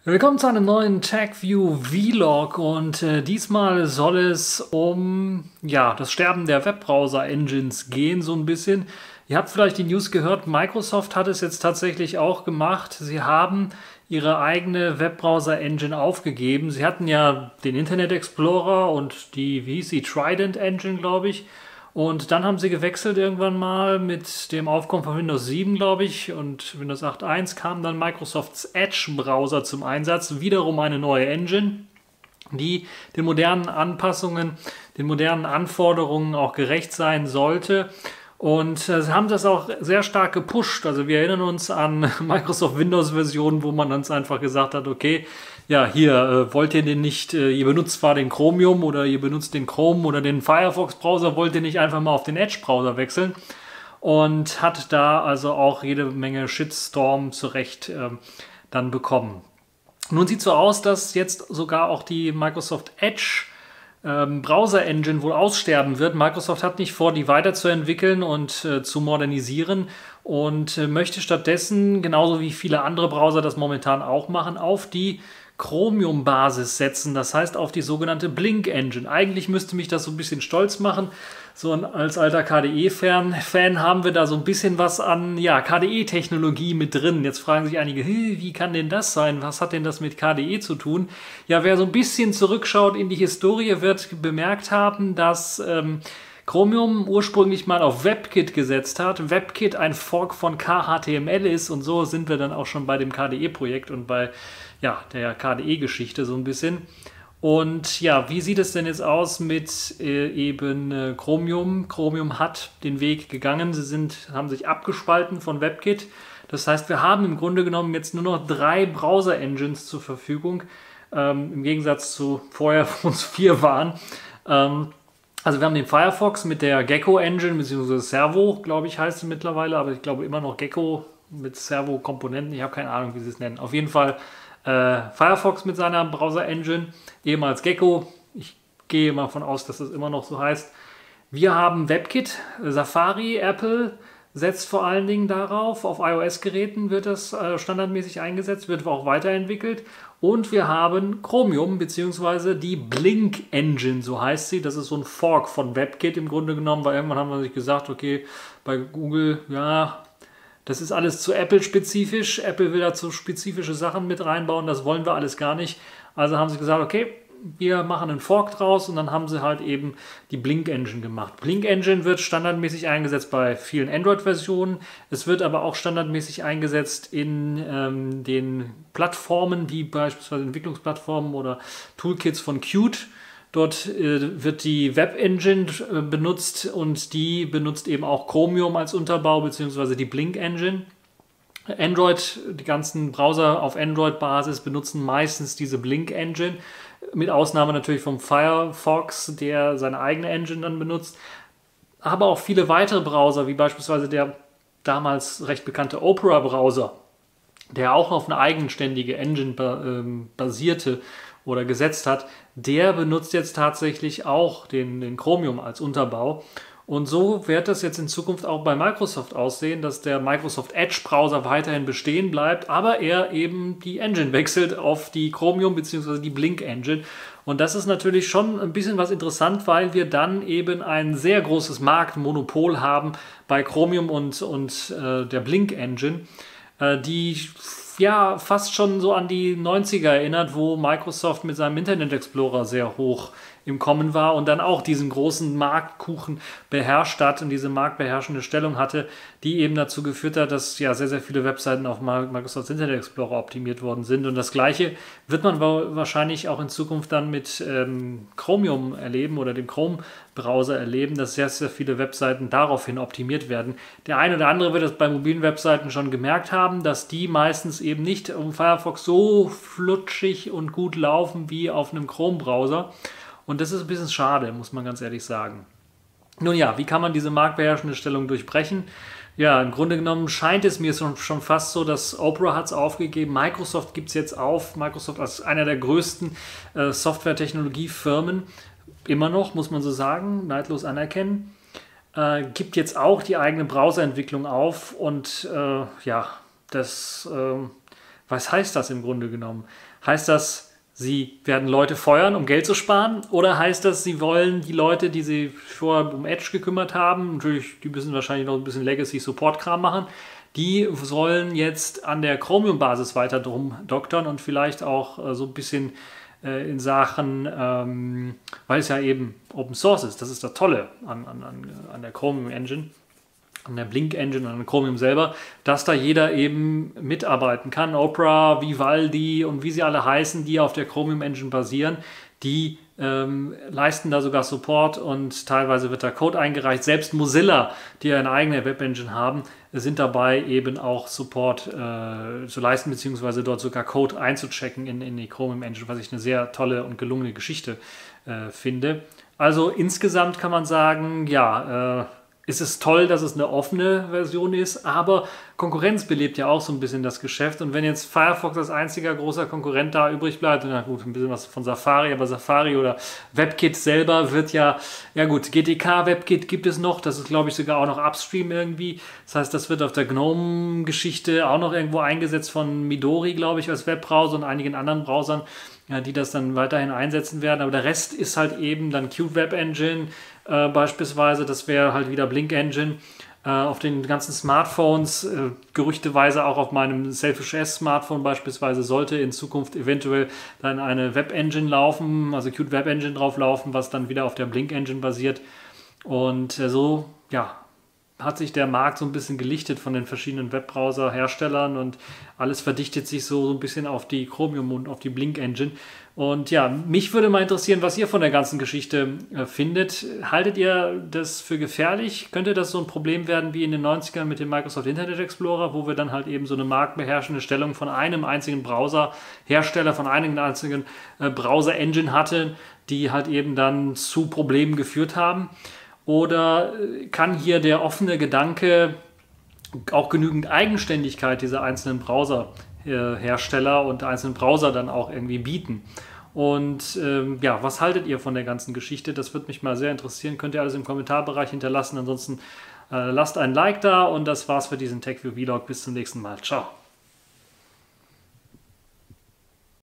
Willkommen zu einem neuen TechView Vlog und diesmal soll es um das Sterben der Webbrowser-Engines gehen, so ein bisschen. Ihr habt vielleicht die News gehört, Microsoft hat es jetzt tatsächlich auch gemacht. Sie haben ihre eigene Webbrowser-Engine aufgegeben. Sie hatten ja den Internet Explorer und die, wie hieß sie, Trident Engine, glaube ich. Und dann haben sie gewechselt irgendwann mal mit dem Aufkommen von Windows 7, glaube ich, und Windows 8.1 kam dann Microsofts Edge-Browser zum Einsatz. Wiederum eine neue Engine, die den modernen Anpassungen, den modernen Anforderungen auch gerecht sein sollte. Und sie haben das auch sehr stark gepusht. Also wir erinnern uns an Microsoft Windows-Versionen, wo man uns einfach gesagt hat, okay, ja, hier wollt ihr den nicht, ihr benutzt zwar den Chromium oder ihr benutzt den Chrome oder den Firefox-Browser, wollt ihr nicht einfach mal auf den Edge-Browser wechseln? Und hat da also auch jede Menge Shitstorm zurecht dann bekommen. Nun sieht so aus, dass jetzt sogar auch die Microsoft Edge Browser-Engine wohl aussterben wird. Microsoft hat nicht vor, die weiterzuentwickeln und zu modernisieren und möchte stattdessen, genauso wie viele andere Browser das momentan auch machen, auf die Chromium-Basis setzen, das heißt auf die sogenannte Blink-Engine. Eigentlich müsste mich das so ein bisschen stolz machen. So als alter KDE-Fan haben wir da so ein bisschen was an KDE-Technologie mit drin. Jetzt fragen sich einige, wie kann denn das sein? Was hat denn das mit KDE zu tun? Ja, wer so ein bisschen zurückschaut in die Historie, wird bemerkt haben, dass Chromium ursprünglich mal auf WebKit gesetzt hat. WebKit ein Fork von KHTML ist und so sind wir dann auch schon bei dem KDE-Projekt und bei der KDE-Geschichte so ein bisschen. Und ja, wie sieht es denn jetzt aus mit Chromium? Chromium hat den Weg gegangen. Sie haben sich abgespalten von WebKit. Das heißt, wir haben im Grunde genommen jetzt nur noch 3 Browser-Engines zur Verfügung. Im Gegensatz zu vorher, wo es 4 waren. Also wir haben den Firefox mit der Gecko Engine, beziehungsweise Servo, glaube ich, heißt sie mittlerweile. Aber ich glaube immer noch Gecko mit Servo-Komponenten. Ich habe keine Ahnung, wie sie es nennen. Auf jeden Fall Firefox mit seiner Browser-Engine, ehemals Gecko. Ich gehe mal davon aus, dass das immer noch so heißt. Wir haben WebKit, Safari, Apple setzt vor allen Dingen darauf. Auf iOS-Geräten wird das standardmäßig eingesetzt, wird auch weiterentwickelt. Und wir haben Chromium, beziehungsweise die Blink Engine, so heißt sie. Das ist so ein Fork von WebKit im Grunde genommen, weil irgendwann haben wir sich gesagt, okay, bei Google, das ist alles zu Apple-spezifisch. Apple will dazu spezifische Sachen mit reinbauen. Das wollen wir alles gar nicht. Also haben sie gesagt, okay, wir machen einen Fork draus und dann haben sie halt eben die Blink Engine gemacht. Blink Engine wird standardmäßig eingesetzt bei vielen Android-Versionen. Es wird aber auch standardmäßig eingesetzt in den Plattformen, wie beispielsweise Entwicklungsplattformen oder Toolkits von Qt. Dort wird die Web Engine benutzt und die benutzt eben auch Chromium als Unterbau beziehungsweise die Blink Engine. Android, die ganzen Browser auf Android-Basis benutzen meistens diese Blink Engine, mit Ausnahme natürlich vom Firefox, der seine eigene Engine dann benutzt. Aber auch viele weitere Browser, wie beispielsweise der damals recht bekannte Opera-Browser, der auch auf eine eigenständige Engine basierte oder gesetzt hat, der benutzt jetzt tatsächlich auch den Chromium als Unterbau. Und so wird das jetzt in Zukunft auch bei Microsoft aussehen, dass der Microsoft Edge Browser weiterhin bestehen bleibt, aber er eben die Engine wechselt auf die Chromium bzw. die Blink Engine. Und das ist natürlich schon ein bisschen was interessant, weil wir dann eben ein sehr großes Marktmonopol haben bei Chromium und der Blink Engine, die fast schon so an die 90er erinnert, wo Microsoft mit seinem Internet Explorer sehr hoch im Kommen war und dann auch diesen großen Marktkuchen beherrscht hat und diese marktbeherrschende Stellung hatte, die eben dazu geführt hat, dass sehr, sehr viele Webseiten auf Microsofts Internet Explorer optimiert worden sind. Und das Gleiche wird man wahrscheinlich auch in Zukunft dann mit Chromium erleben oder dem Chrome-Browser erleben, dass sehr, sehr viele Webseiten daraufhin optimiert werden. Der eine oder andere wird das bei mobilen Webseiten schon gemerkt haben, dass die meistens eben nicht im Firefox so flutschig und gut laufen wie auf einem Chrome-Browser. Und das ist ein bisschen schade, muss man ganz ehrlich sagen. Nun ja, wie kann man diese marktbeherrschende Stellung durchbrechen? Ja, im Grunde genommen scheint es mir schon fast so, dass Opera hat es aufgegeben. Microsoft gibt es jetzt auf. Microsoft als einer der größten Software-Technologiefirmen, immer noch, muss man so sagen, neidlos anerkennen, gibt jetzt auch die eigene Browserentwicklung auf. Und das Was heißt das im Grunde genommen? Heißt das, sie werden Leute feuern, um Geld zu sparen? Oder heißt das, sie wollen die Leute, die sie vorher um Edge gekümmert haben, natürlich, die müssen wahrscheinlich noch ein bisschen Legacy-Support-Kram machen, die sollen jetzt an der Chromium-Basis weiter drum doktern und vielleicht auch so ein bisschen in Sachen, weil es ja eben Open Source ist, das ist das Tolle an der Chromium Engine, an der Blink Engine, an der Chromium selber, dass da jeder eben mitarbeiten kann. Opera, Vivaldi und wie sie alle heißen, die auf der Chromium Engine basieren, die leisten da sogar Support und teilweise wird da Code eingereicht. Selbst Mozilla, die ja eine eigene Web-Engine haben, sind dabei eben auch Support zu leisten, beziehungsweise dort sogar Code einzuchecken in die Chromium Engine, was ich eine sehr tolle und gelungene Geschichte finde. Also insgesamt kann man sagen, ja, ist es toll, dass es eine offene Version ist, aber Konkurrenz belebt ja auch so ein bisschen das Geschäft. Und wenn jetzt Firefox als einziger großer Konkurrent da übrig bleibt, na gut, ein bisschen was von Safari, aber Safari oder WebKit selber wird ja gut, GTK WebKit gibt es noch, das ist glaube ich sogar auch noch upstream irgendwie. Das heißt, das wird auf der GNOME-Geschichte auch noch irgendwo eingesetzt von Midori, glaube ich, als Webbrowser und einigen anderen Browsern, ja, die das dann weiterhin einsetzen werden. Aber der Rest ist halt eben dann Qt Web Engine beispielsweise, das wäre halt wieder Blink Engine. Auf den ganzen Smartphones, gerüchteweise auch auf meinem Selfish S Smartphone beispielsweise, sollte in Zukunft eventuell dann eine Web Engine laufen, also Qt Web Engine drauf laufen, was dann wieder auf der Blink Engine basiert. Und so, ja, hat sich der Markt so ein bisschen gelichtet von den verschiedenen Webbrowser-Herstellern und alles verdichtet sich so ein bisschen auf die Chromium und auf die Blink Engine. Und ja, mich würde mal interessieren, was ihr von der ganzen Geschichte findet. Haltet ihr das für gefährlich? Könnte das so ein Problem werden wie in den 90ern mit dem Microsoft Internet Explorer, wo wir dann halt eben so eine marktbeherrschende Stellung von einem einzigen Browserhersteller, von einigen einzigen Browser-Engine hatten, die halt eben dann zu Problemen geführt haben? Oder kann hier der offene Gedanke auch genügend Eigenständigkeit dieser einzelnen Browserhersteller und einzelnen Browser dann auch irgendwie bieten? Und ja, was haltet ihr von der ganzen Geschichte? Das würde mich mal sehr interessieren. Könnt ihr alles im Kommentarbereich hinterlassen. Ansonsten lasst ein Like da und das war's für diesen TechView Vlog. Bis zum nächsten Mal. Ciao.